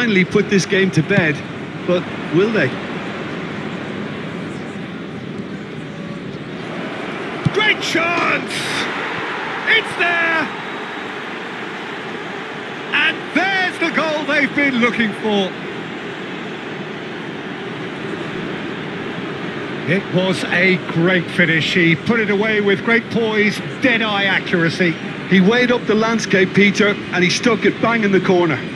finally put this game to bed, but will they? Great chance! It's there! And there's the goal they've been looking for. It was a great finish. He put it away with great poise, dead-eye accuracy. He weighed up the landscape, Peter, and he stuck it bang in the corner.